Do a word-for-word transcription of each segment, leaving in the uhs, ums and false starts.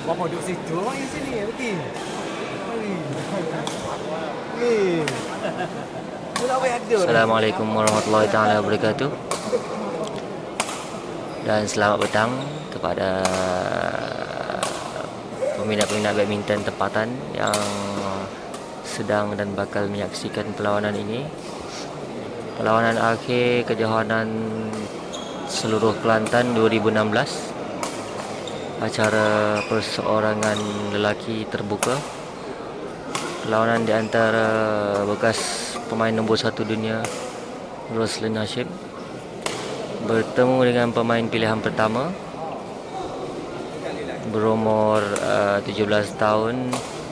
Bapak duduk situ, orang yang sini, pergi. Mari. Ni. Mula apa yang ada? Assalamualaikum warahmatullahi taala wabarakatuh. Dan selamat petang kepada peminat-peminat badminton tempatan yang sedang dan bakal menyaksikan perlawanan ini. Perlawanan akhir kejohanan seluruh Kelantan dua ribu enam belas. Acara perseorangan lelaki terbuka. Perlawanan di antara bekas pemain nombor satu dunia Roslyn Hashim bertemu dengan pemain pilihan pertama berumur uh, tujuh belas tahun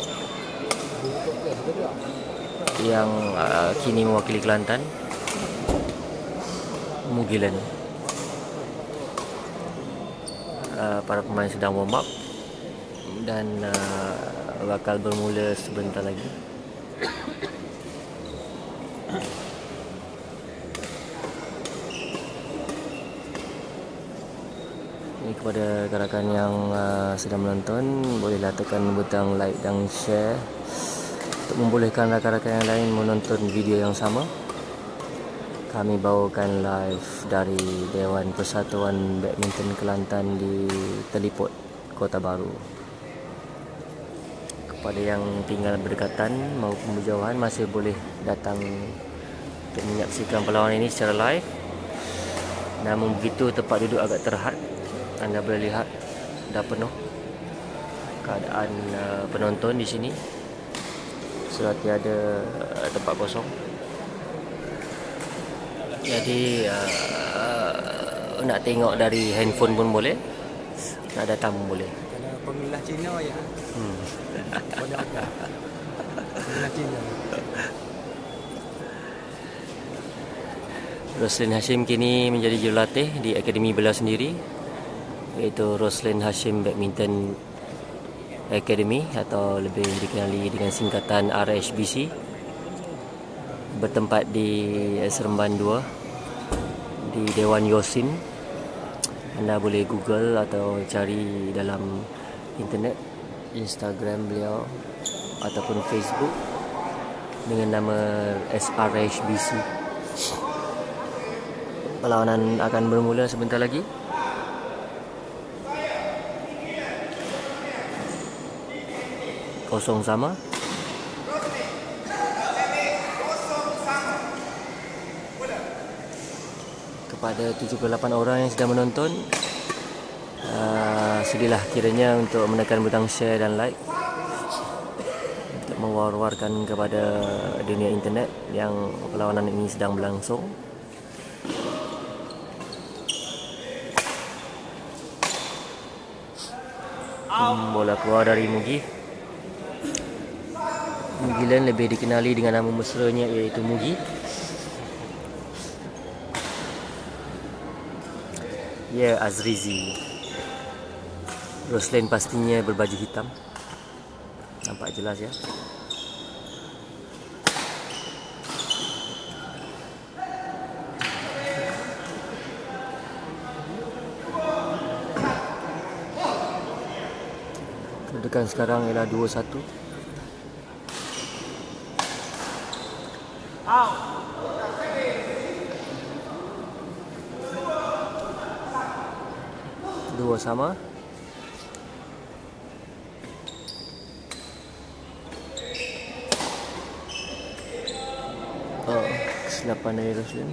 yang uh, kini mewakili Kelantan, Mugilan. Uh, para pemain sedang warm up dan uh, bakal bermula sebentar lagi. Ini kepada rakan yang uh, sedang menonton, bolehlah tekan butang like dan share untuk membolehkan rakan-rakan yang lain menonton video yang sama. Kami bawakan live dari Dewan Persatuan Badminton Kelantan di Telipot, Kota Baru. Kepada yang tinggal berdekatan maupun berjauhan masih boleh datang untuk menyaksikan perlawanan ini secara live. Namun begitu tempat duduk agak terhad. Anda boleh lihat dah penuh keadaan uh, penonton di sini. Sudah tiada uh, tempat kosong. Jadi uh, uh, nak tengok dari handphone pun boleh, nak datang pun boleh. Kalau pemilah Cina ya. Hmm. Pada agak. Pemilah Cina. Roslyn Hashim kini menjadi jurulatih di Akademi beliau sendiri, iaitu Roslyn Hashim Badminton Academy atau lebih dikenali dengan singkatan R H B C. Bertempat di Seremban dua di Dewan Yosin. Anda boleh Google atau cari dalam internet Instagram beliau ataupun Facebook dengan nama S R H B C. Perlawanan akan bermula sebentar lagi. Kosong sama. Kepada tujuh puluh lapan orang yang sedang menonton, uh, sudilah kiranya untuk menekan butang share dan like untuk mewar-warkan kepada dunia internet yang perlawanan ini sedang berlangsung. Hmm, bola keluar dari Mugi. Mugilan lebih dikenali dengan nama mesranya iaitu Mugi. Ya, yeah, Azrizi. Roslyn pastinya berbaju hitam. Nampak jelas ya. Kedudukan sekarang ialah dua satu. Dua sama. Oh, kesilapan dari Roslyn.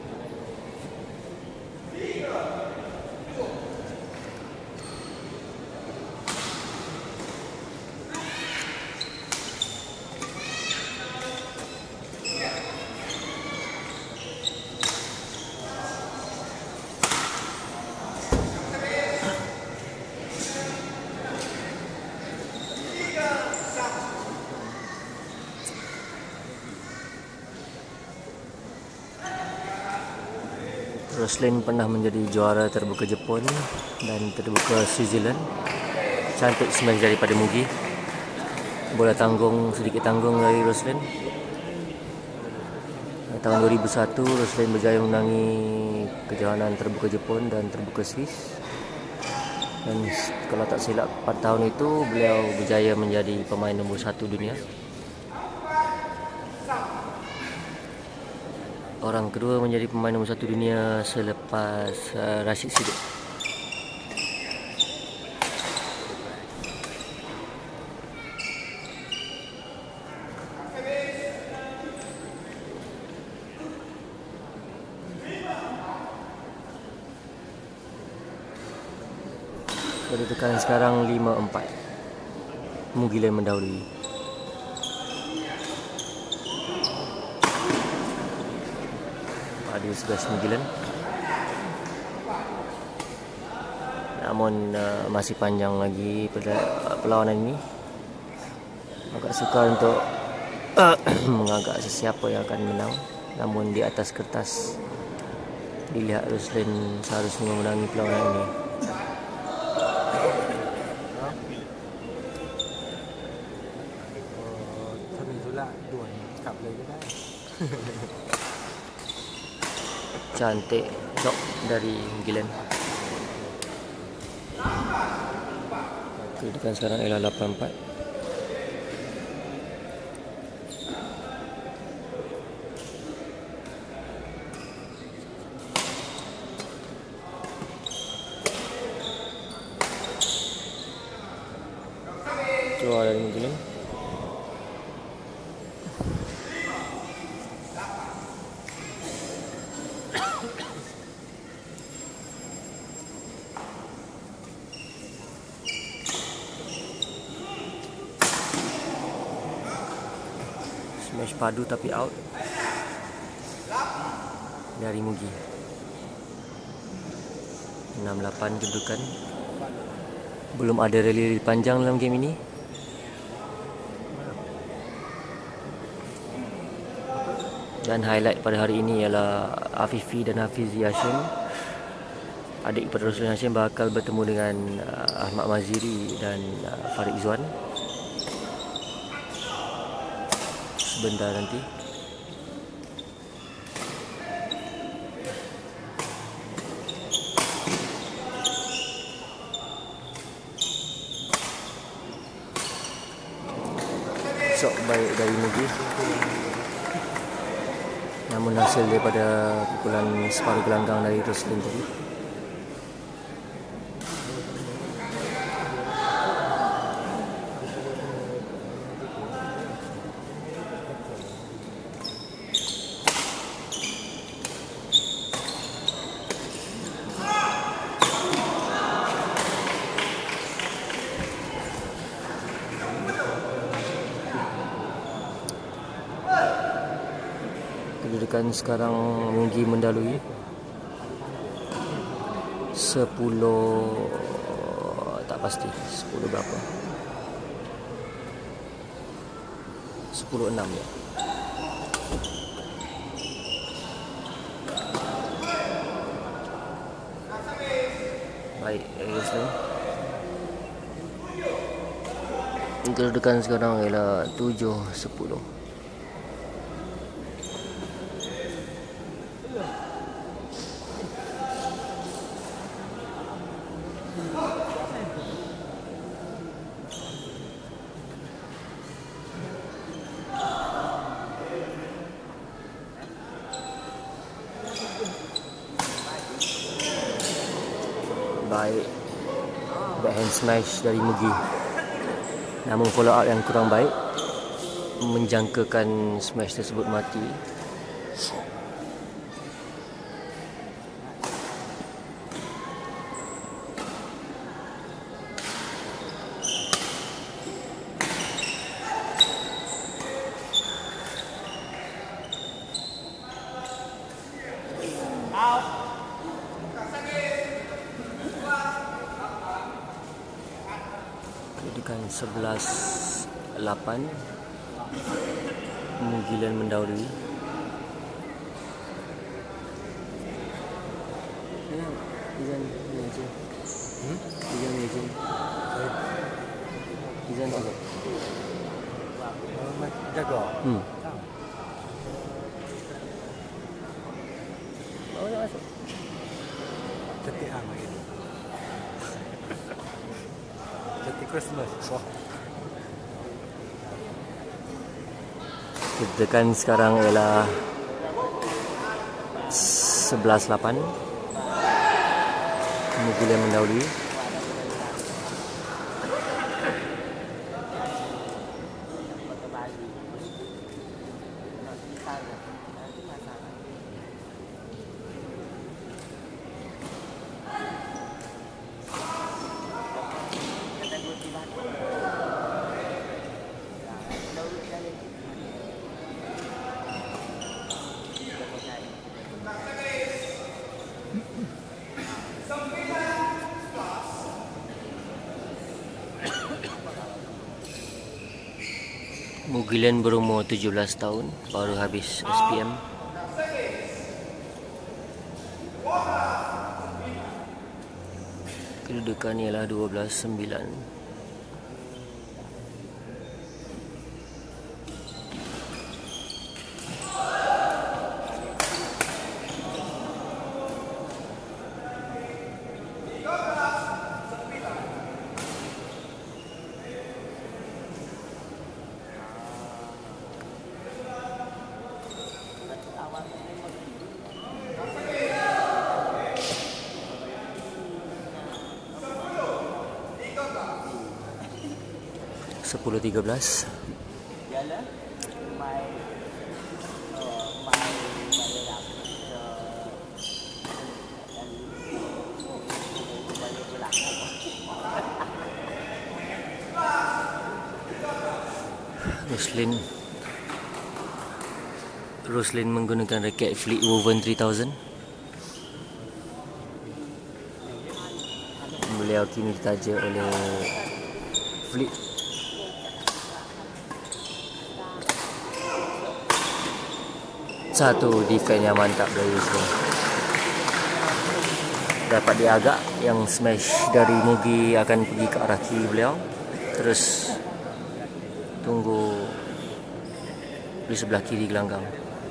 Roslyn pernah menjadi juara terbuka Jepun dan terbuka Switzerland. Cantik smash daripada Mugi. Bola tanggung, sedikit tanggung dari Roslyn. Tahun dua ribu satu, Roslyn berjaya menangi kejohanan terbuka Jepun dan terbuka Swiss. Dan kalau tak silap pada tahun itu beliau berjaya menjadi pemain nombor satu dunia. Orang kedua menjadi pemain nombor satu dunia selepas uh, Rashid Siddiq. Kedudukan sekarang lima empat. Mugilan mendahului. Pada sebelas Mugilan. Namun uh, masih panjang lagi perlawanan ini. Agak sukar untuk uh, mengagak sesiapa yang akan menang. Namun di atas kertas dilihat Ruslan seharusnya memenangi perlawanan ini. Cantik shot dari Mugilan. Kedudukan sekarang ialah lapan empat. Keluar dari Mugilan. Smash padu tapi out dari Mugi. enam lapan kedudukan. Belum ada rally panjang dalam game ini. Dan highlight pada hari ini ialah Afifi dan Hafizi Hashim, adik kepada Ruslan Hashim, bakal bertemu dengan uh, Ahmad Maziri dan uh, Farid Izwan sebentar nanti. Sok baik dari Mugi. Namun hasil daripada pukulan separuh gelanggang dari Ruslan tadi. Kedudukan sekarang Mugi mendahului sepuluh, tak pasti sepuluh berapa, sepuluh enam ya. Baik, Ruslan. Kedudukan sekarang ialah tujuh sepuluh. Baik, backhand smash dari Mugi. Namun follow up yang kurang baik menjangkakan smash tersebut mati. Kedudukan sebelas lapan. Mugilan mendahului. Izan, Izan. Hmm? Izan, Izan. Izan apa? Jaga. Hmm. Bawa nak masuk. Cantik ah lagi. Happy Christmas. Wah. Kita tekan sekarang ialah sebelas lapan. New Zealand mendahului. Mugilan berumur tujuh belas tahun, baru habis S P M. Kedudukan ialah dua belas sembilan. Sepuluh tiga belas. Roslyn Roslyn menggunakan raket Fleet Woven tiga ribu. Beliau kini ditaja oleh Fleet. Satu defense yang mantap dari Roslyn. Dapat diagak, yang smash dari Mugi akan pergi ke arah kiri beliau. Terus tunggu di sebelah kiri gelanggang.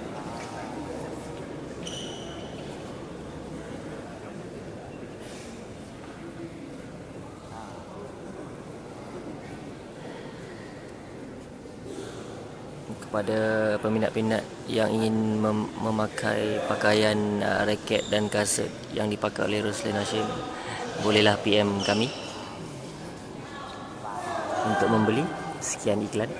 Kepada peminat-peminat yang ingin mem- memakai pakaian uh, raket dan kaset yang dipakai oleh Roslyn Hashim, bolehlah P M kami untuk membeli. Sekian iklan.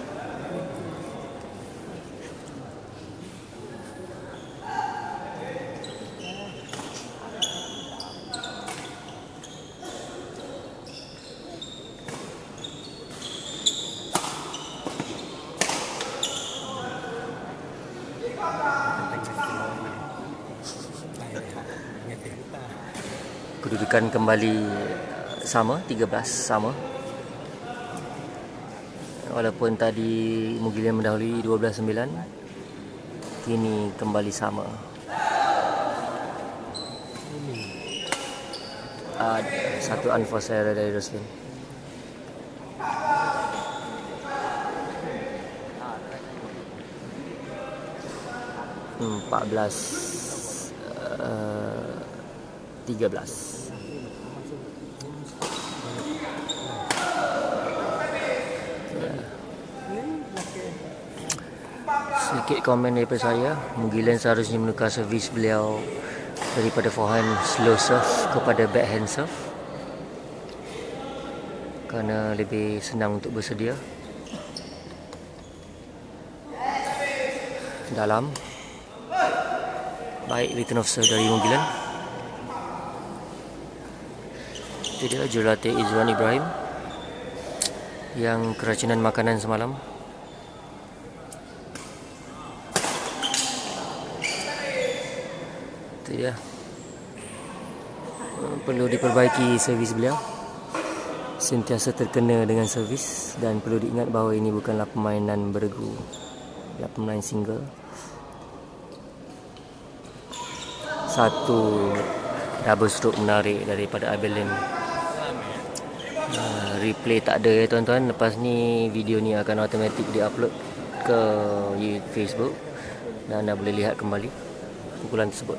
Kedudukan kembali sama, tiga belas sama. Walaupun tadi Mugilan mendahului dua belas sembilan, kini kembali sama. Uh, satu unforced error dari Roslyn. empat belas uh, tiga belas. Sedikit komen daripada saya. Mugilan seharusnya menukar servis beliau daripada forehand slow serve kepada backhand serve, kerana lebih senang untuk bersedia. Dalam. Baik return of serve dari Mugilan. Itu dia jurulatih Izwan Ibrahim yang keracunan makanan semalam. Itu dia. Perlu diperbaiki servis beliau. Sentiasa terkena dengan servis, dan perlu diingat bahawa ini bukanlah permainan beregu, ialah permainan single. Satu double stroke menarik daripada Abelin. Uh, replay tak ada ya tuan-tuan. Lepas ni video ni akan automatik di-upload ke Facebook dan anda boleh lihat kembali pukulan tersebut.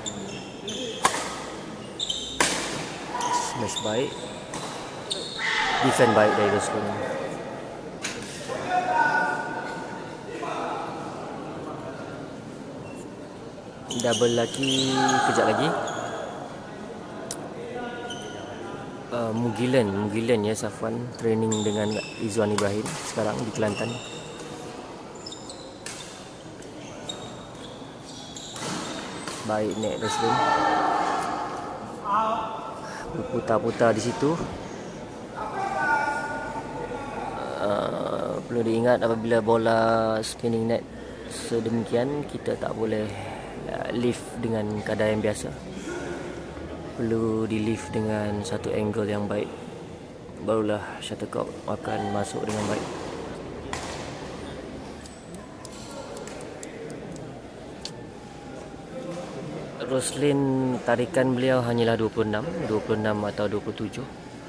Smash baik. Defend baik dari Roslin. Double lagi, kejap lagi. Uh, Mugilan, Mugilan ya Safwan training dengan Izwan Ibrahim sekarang di Kelantan. Baik net Roslin. Berputar-putar di situ. Uh, perlu diingat apabila bola spinning net sedemikian, kita tak boleh uh, lift dengan kadar yang biasa. Perlu di lift dengan satu angle yang baik, barulah shuttlecock akan masuk dengan baik. Roslin tarikan beliau hanyalah dua puluh enam, dua puluh enam atau dua puluh tujuh.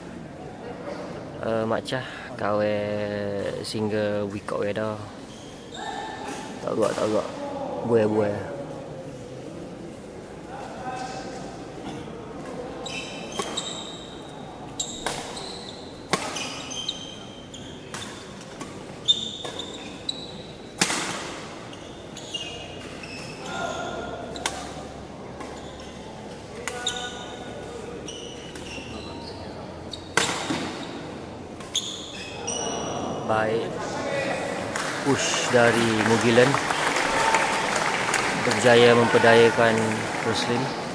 Uh, Mak Cah kawe sehingga wicket we dah. Tak ruak tak ruak. Buai-buai. Baik, push dari Mugilan berjaya memperdayakan Roslin.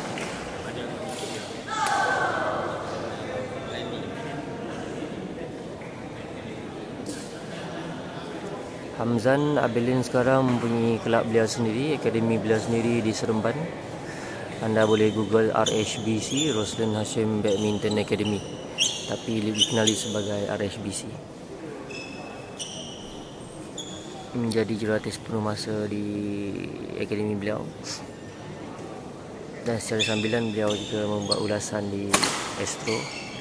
Hamzan Abilin sekarang mempunyai kelab beliau sendiri, akademi beliau sendiri di Seremban. Anda boleh Google R H B C, Roslin Hashim Badminton Academy, tapi dikenali sebagai R H B C. Menjadi jurulatih sepenuh masa di akademi beliau, dan secara sambilan beliau juga membuat ulasan di Astro.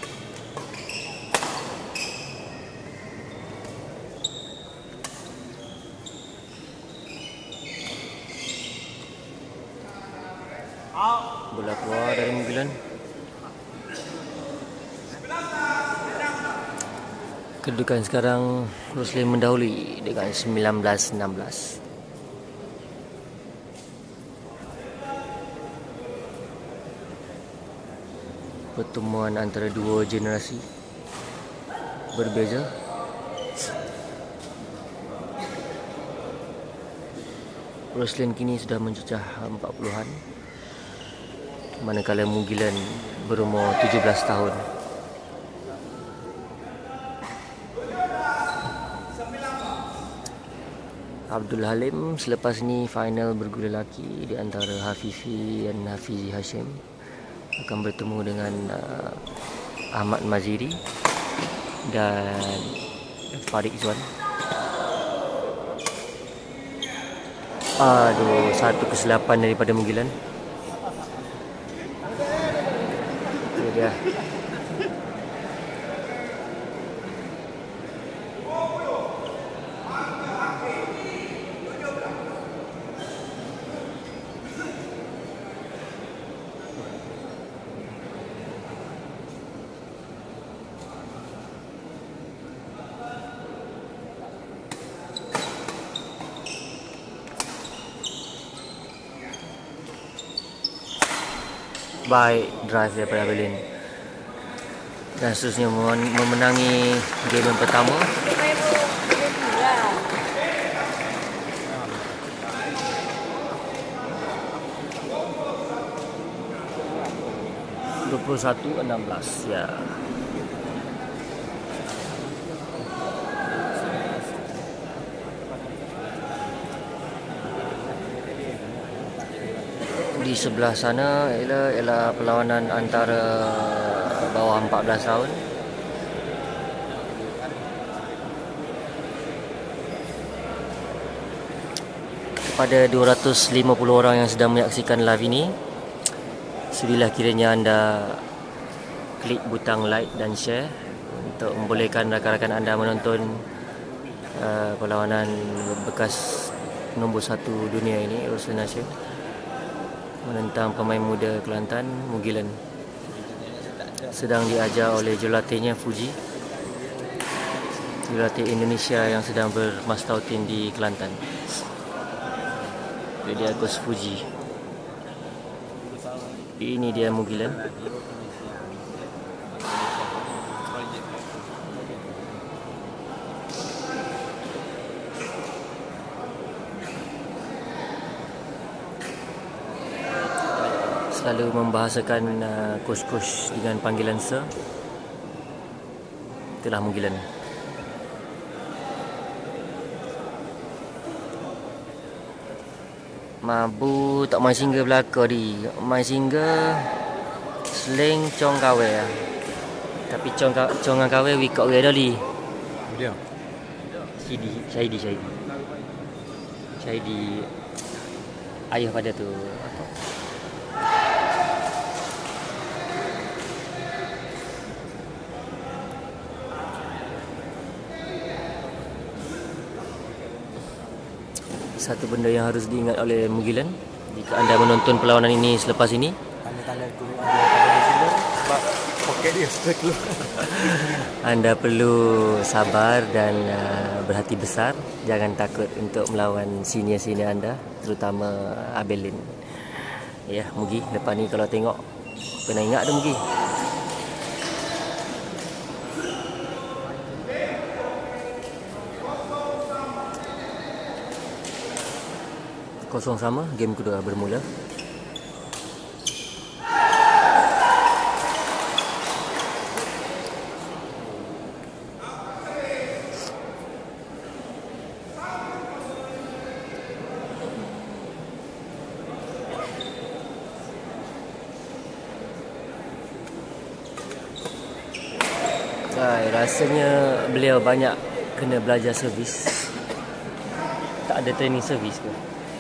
Bola keluar dari Mugilan. Kedudukan sekarang Roslin mendahului dengan sembilan belas enam belas. Pertemuan antara dua generasi berbeza. Roslin kini sudah mencecah empat puluhan, manakala Mugilan berumur tujuh belas tahun. Abdul Halim selepas ni final bergula lelaki di antara Hafifi dan Hafizi Hashim akan bertemu dengan uh, Ahmad Maziri dan Farid Izwan. Aduh, satu kesilapan daripada Mugilan. Itu dia. Baik drive daripada Abilin, dan seterusnya memenangi game yang pertama. dua puluh satu enam belas ya. Di sebelah sana ialah, ialah perlawanan antara bawah empat belas tahun. Kepada dua ratus lima puluh orang yang sedang menyaksikan live ini, sudilah kiranya anda klik butang like dan share untuk membolehkan rakan-rakan anda menonton uh, perlawanan bekas nombor satu dunia ini, Roslin Hashim menentang pemain muda Kelantan, Mugilan. Sedang diajar oleh jurulatihnya Fuji. jurulatih Indonesia yang sedang bermastautin di Kelantan. Dia Agus Fuji. Ini dia Mugilan. Selalu membahasakan uh, coach-coach dengan panggilan sir. Itulah Mugilan. Mabu tak main single belaka di. Main single sling cong kawe. Tapi cong cong kawe wikok ge dali. Dia. Syidi, Syidi, Syidi. Syidi ayah pada tu apa? Satu benda yang harus diingat oleh Mugilan jika anda menonton perlawanan ini selepas ini, Tanda-tanda kulit ada pada Mugilan sebab poket dia sudah keluar. anda perlu sabar dan uh, berhati besar. Jangan takut untuk melawan senior-senior anda, terutama Abelin. Ya, Mugi, lepas ni kalau tengok kena ingat tu Mugi. Kosong sama, game kedua bermula. Hai, rasanya beliau banyak kena belajar servis. Tak ada training servis ke?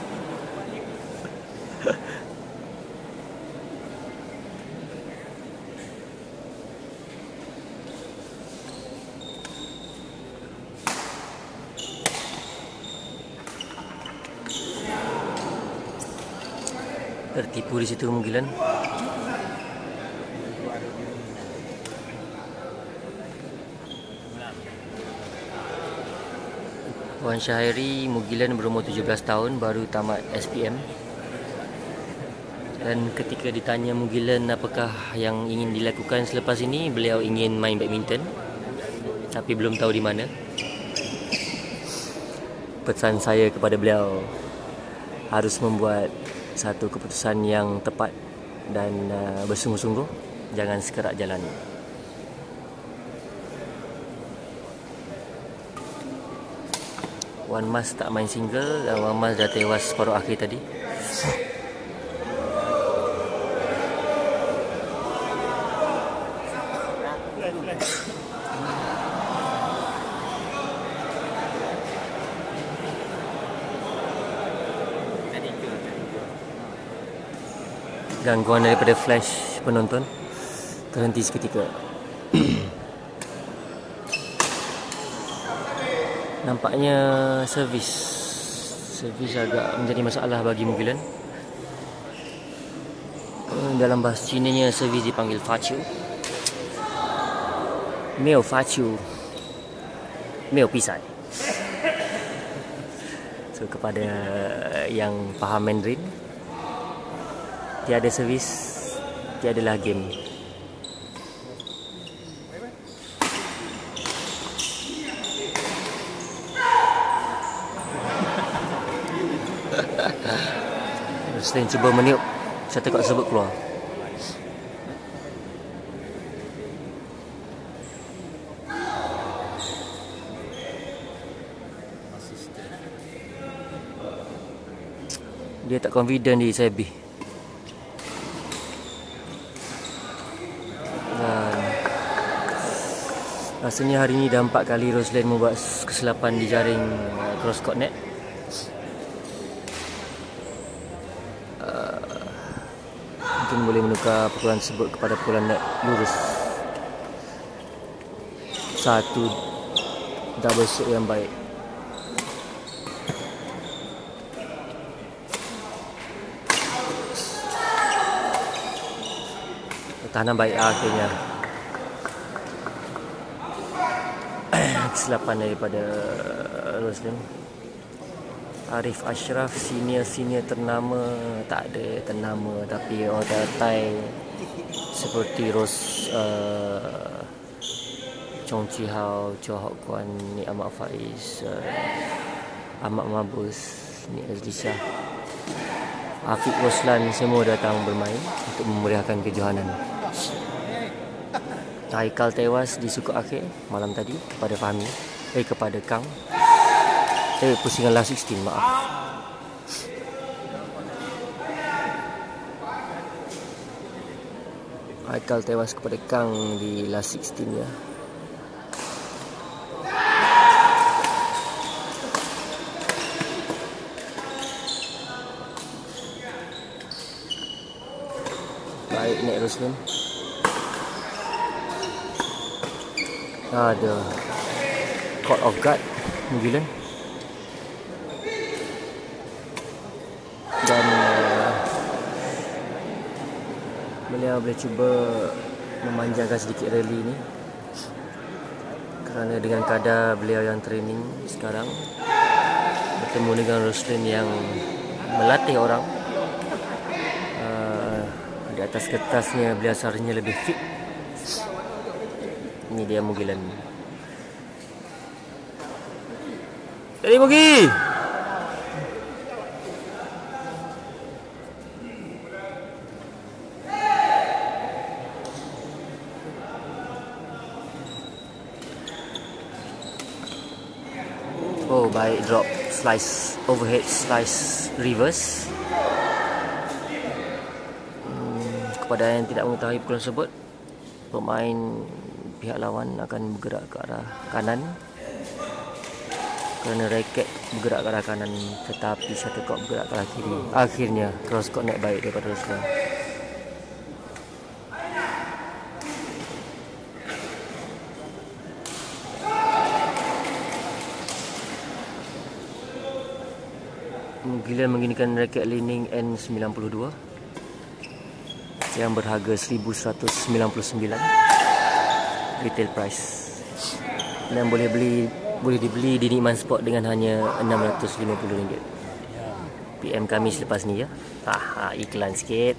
Tertipu di situ Mugilan. Puan Syahiri, Mugilan berumur tujuh belas tahun, baru tamat S P M. Dan ketika ditanya Mugilan apakah yang ingin dilakukan selepas ini, beliau ingin main badminton, tapi belum tahu di mana. Pesan saya kepada beliau, harus membuat satu keputusan yang tepat dan uh, bersungguh-sungguh. Jangan sekerak jalan. Wan Mas tak main single dan Wan Mas dah tewas separuh akhir tadi. Gangguan daripada flash penonton, terhenti seketika. Nampaknya servis servis agak menjadi masalah bagi Mugilan. Dalam bahasa Cinanya servis dipanggil faciu. Meo faciu. Meo pisai. So kepada yang faham Mandarin, tiada servis, tiadalah game. Selain cuba meniup, saya tekak sebut keluar. Dia tak confident di Sebi. Dan rasanya hari ini dah empat kali Roslyn membuat kesilapan di jaring uh, cross court net. Uh, mungkin boleh menukar pukulan tersebut kepada pukulan net lurus. Satu double stroke yang baik. Pertahanan baik akhirnya. X lapan daripada Roslan. Arif Ashraf, senior-senior ternama, tak ada ternama tapi orang tertai seperti Ros uh, Chong Chi Hao, Chow Hok Kuan, Nik Ahmad Faiz, uh, Ahmad Mabus, Nik Azli Shah, Afiq Roslan, semua datang bermain untuk memeriahkan kejohanan. Haikal tewas di sukuk akhir malam tadi kepada Fahmi, eh kepada Kang. Eh pusingan last enam belas, maaf. Haikal tewas kepada Kang di last enam belas ya. Baik Nek Roslan. Ada Court of Guard Mugilan. Dan uh, beliau boleh cuba memanjangkan sedikit rally ni kerana dengan kadar beliau yang training sekarang bertemu dengan Roslan yang melatih orang, uh, di atas kertasnya beliau seharusnya lebih fit. Ini dia Mugilan. Jadi Mugi. Oh, baik drop slice, overhead slice reverse. Hmm, kepada yang tidak mengetahui pukulan tersebut, pemain pihak lawan akan bergerak ke arah kanan kerana raket bergerak ke arah kanan tetapi shuttlecock bergerak ke arah kiri. Akhirnya cross court net baik daripada Roslan. Mugilan menggunakan raket Li-Ning N sembilan puluh dua yang berharga seribu seratus sembilan puluh sembilan retail price, dan boleh beli boleh dibeli di Nikman Sport dengan hanya enam ratus lima puluh ringgit. P M kami selepas ni ya. Ah, iklan sikit.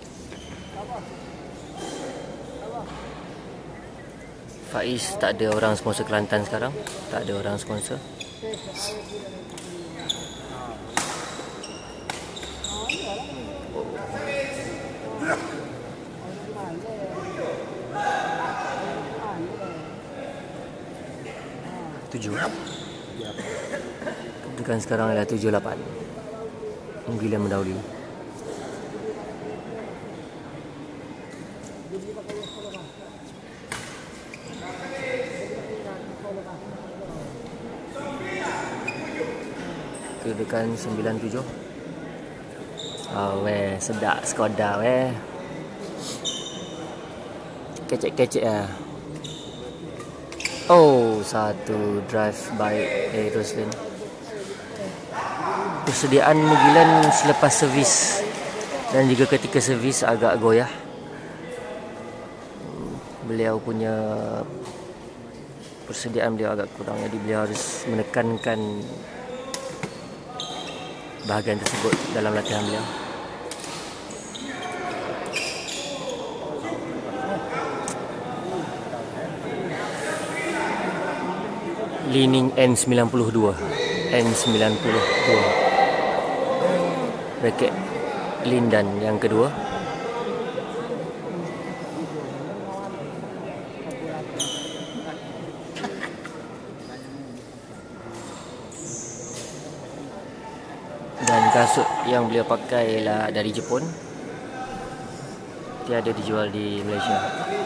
Faiz, tak ada orang sponsor Kelantan sekarang. Tak ada orang sponsor. Tujuh. Kedudukan sekarang adalah tujuh lapan. Mugilan mendahului. Kedudukan sembilan tujuh. Oh, weh, sedap Skoda weh. Kecek-kecek lah. Oh, satu drive baik dari Roslan. Persediaan Mugilan selepas servis dan juga ketika servis agak goyah. Beliau punya persediaan beliau agak kurang, jadi beliau harus menekankan bahagian tersebut dalam latihan beliau. Li-Ning N sembilan puluh dua. N sembilan puluh dua. Raket Lindan yang kedua. Dan kasut yang beliau pakai ialah dari Jepun. Tiada dijual di Malaysia.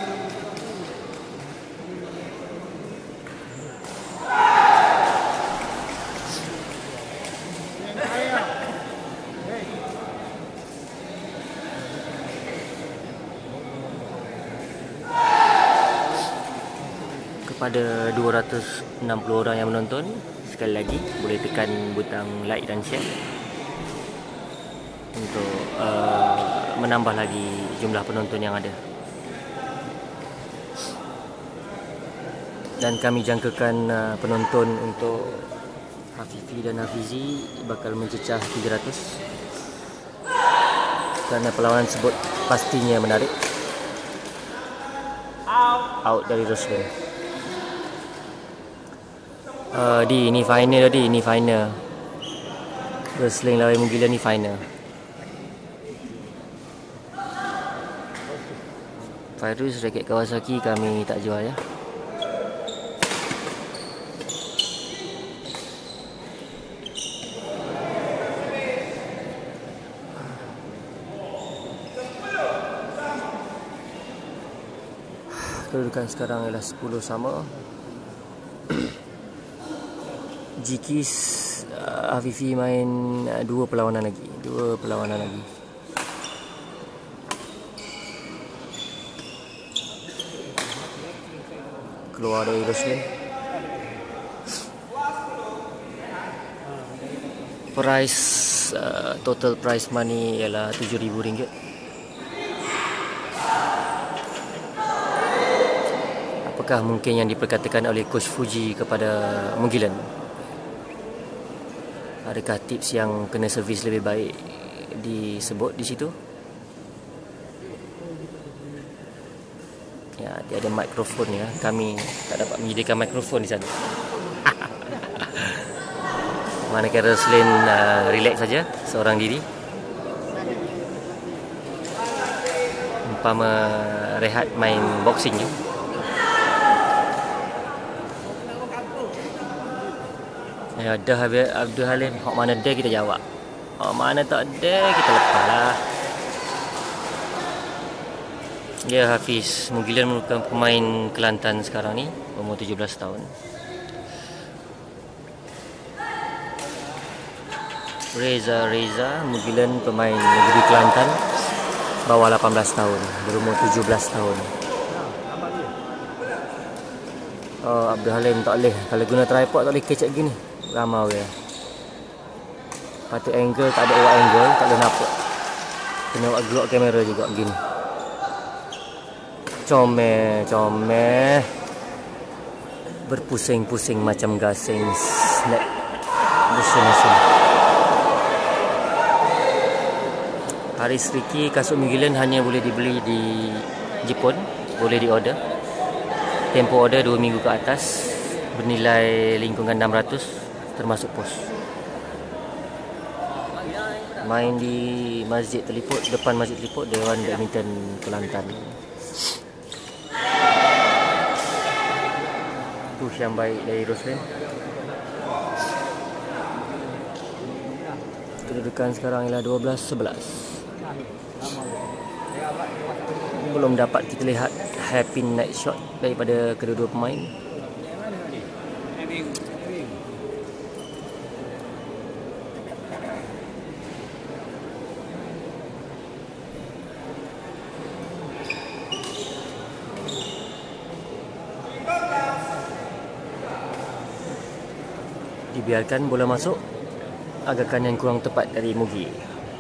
Kepada dua ratus enam puluh orang yang menonton, sekali lagi boleh tekan butang like dan share untuk uh, menambah lagi jumlah penonton yang ada. Dan kami jangkakan uh, penonton untuk Hafifi dan Hafizi bakal mencecah tiga ratus kerana perlawanan tersebut pastinya menarik. Out dari Roslin. Uh, di ini final tadi, ini final. Roslin lawan Mugilan ni final. Fairuz raket Kawasaki kami tak jual ya. Kedudukan sekarang ialah sepuluh sama. Jikis uh, Hafifi main uh, dua perlawanan lagi, dua perlawanan lagi. Keluar dari Roslin. Price uh, total price money ialah tujuh ribu ringgit. Apakah mungkin yang diperkatakan oleh Coach Fuji kepada Mugilan? Adakah tips yang kena servis lebih baik disebut di situ? Ya, dia ada mikrofon ya. Kami tak dapat menyediakan mikrofon di sana. Manakala Roslin uh, relax saja seorang diri. Umpama rehat main boxing ya. Ya dah Abdul Halim, hok mana ada kita jawab. Hok mana tak ada kita lepaslah. Ya, Hafiz Mugilan merupakan pemain Kelantan sekarang ni, umur tujuh belas tahun. Reza Reza Mugilan pemain negeri Kelantan, bawah lapan belas tahun, berumur tujuh belas tahun. Oh, Abdul Halim tak boleh, kalau guna tripod tak boleh kecek gini. Ramau ya. Patut angle tak ada wide angle, tak boleh nampak. Kena buat gelok kamera juga begini. Comel, comel. Berpusing-pusing macam gasing snack. Busun-busun. Haris Riki, kasut Mugilan hanya boleh dibeli di Jepun, boleh diorder. Tempo order dua minggu ke atas, bernilai lingkungan enam ratus termasuk pos. Main di Masjid Teliput, depan Masjid Teliput, Dewan Badminton Kelantan. Push yang baik dari Roslin. Kedudukan sekarang ialah dua belas sebelas. Belum dapat kita lihat hairpin night shot daripada kedua-dua pemain. Dibiarkan bola masuk, agakan yang kurang tepat dari Mugi.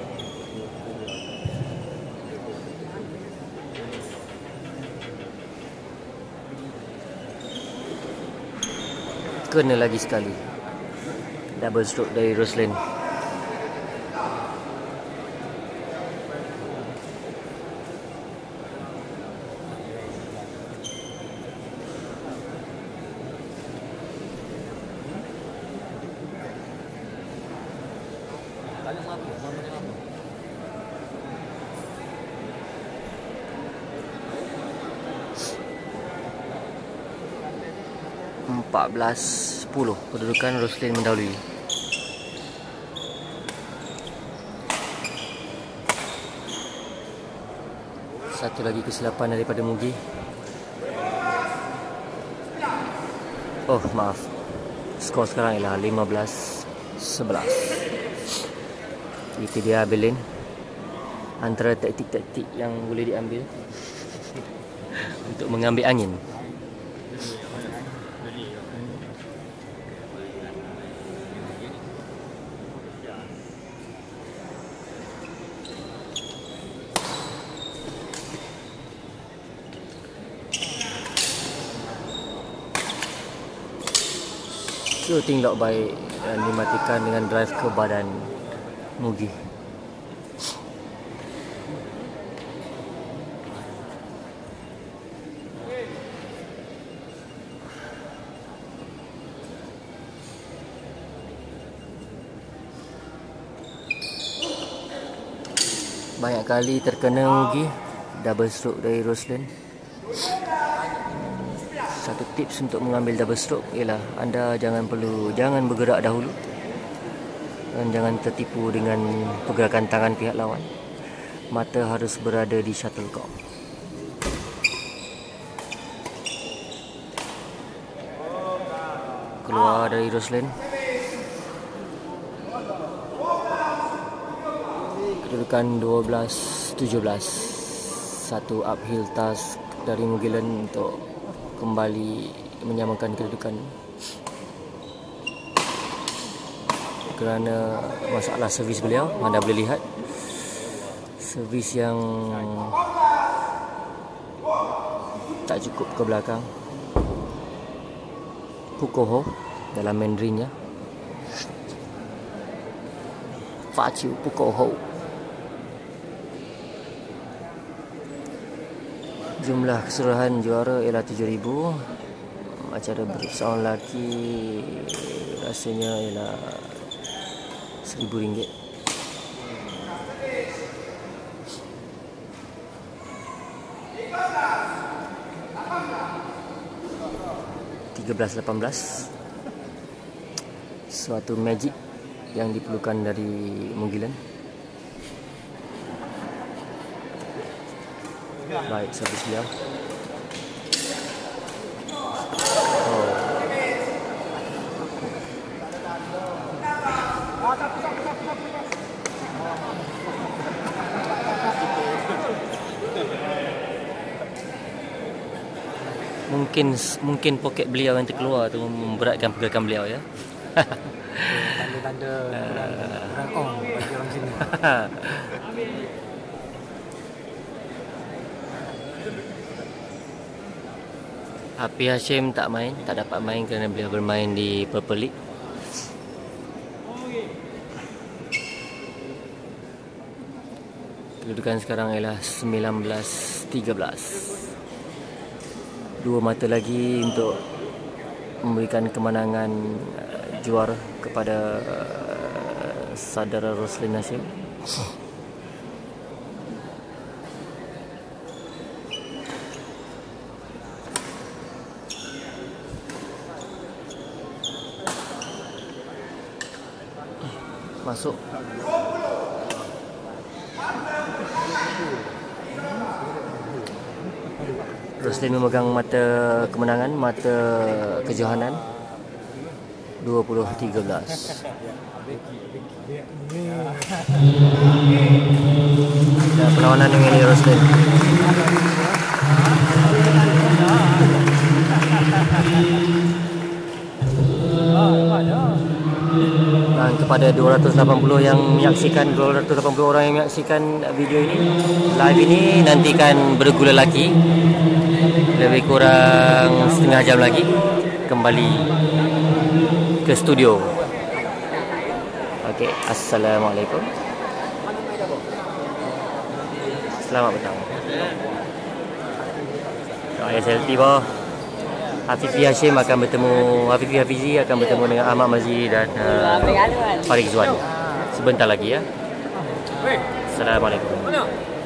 Kena lagi sekali. Double stroke dari Roslin. empat belas sepuluh, kedudukan Roslin mendahului. Satu lagi kesilapan daripada Mugi. Oh, maaf. Skor sekarang ialah lima belas sebelas. Itu dia Belin. Antara taktik-taktik yang boleh diambil untuk mengambil angin. shooting lock baik dan dimatikan dengan drive ke badan Mugi. Banyak kali terkena Mugi, double stroke dari Roslan. Satu tips untuk mengambil double stroke ialah anda jangan perlu jangan bergerak dahulu dan jangan tertipu dengan pergerakan tangan pihak lawan. Mata harus berada di shuttlecock. Keluar dari Roslan. Kedudukan dua belas tujuh belas. Satu uphill task dari Mugilan untuk kembali menyamakan kedudukan kerana masalah servis beliau. Anda boleh lihat servis yang tak cukup ke belakang. Pukoho dalam Mandarinnya, Faciu Pukoho. Jumlah keseluruhan juara ialah tujuh ribu. Acara berusaha lelaki rasanya ialah seribu ringgit. tiga belas lapan belas. Suatu magic yang diperlukan dari Mugilan. Baik, servis beliau. Oh. Mungkin mungkin poket beliau yang terkeluar tu memberatkan pergerakan beliau ya. Tanda-tanda kurang ong bagi orang sini. Hafiz Hashim tak main, tak dapat main kerana beliau bermain di Purple League. Kedudukan sekarang ialah sembilan belas tiga belas. Dua mata lagi untuk memberikan kemenangan uh, juara kepada uh, saudara Roslan Hashim. Masuk. Roslan memegang mata kemenangan, mata kejohanan dua puluh tiga belas. Dan perlawanan dengan Roslan. Dan kepada dua ratus lapan puluh yang menyaksikan, dua ratus lapan puluh orang yang menyaksikan video ini, live ini, nantikan bergu lelaki lebih kurang setengah jam lagi kembali ke studio. Okey, assalamualaikum. Selamat petang. Doa S L T bawah. Hafiz Hashim akan bertemu, Hafiz Hafizi akan bertemu dengan Ahmad Mazzi dan uh, Farid Zuan sebentar lagi ya. Assalamualaikum.